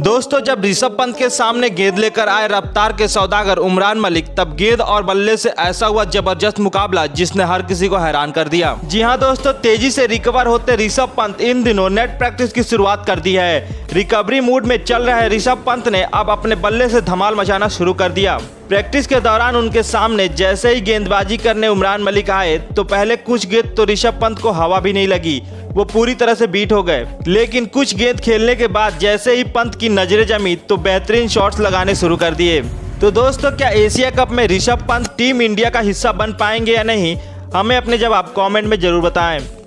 दोस्तों जब ऋषभ पंत के सामने गेंद लेकर आए रफ्तार के सौदागर उमरान मलिक, तब गेंद और बल्ले से ऐसा हुआ जबरदस्त मुकाबला जिसने हर किसी को हैरान कर दिया। जी हां दोस्तों, तेजी से रिकवर होते ऋषभ पंत इन दिनों नेट प्रैक्टिस की शुरुआत कर दी है। रिकवरी मूड में चल रहे ऋषभ पंत ने अब अपने बल्ले से धमाल मचाना शुरू कर दिया। प्रैक्टिस के दौरान उनके सामने जैसे ही गेंदबाजी करने उमरान मलिक आए तो पहले कुछ गेंद तो ऋषभ पंत को हवा भी नहीं लगी, वो पूरी तरह से बीट हो गए। लेकिन कुछ गेंद खेलने के बाद जैसे ही पंत की नजरें जमी तो बेहतरीन शॉट्स लगाने शुरू कर दिए। तो दोस्तों क्या एशिया कप में ऋषभ पंत टीम इंडिया का हिस्सा बन पाएंगे या नहीं, हमें अपने जवाब कमेंट में जरूर बताएं।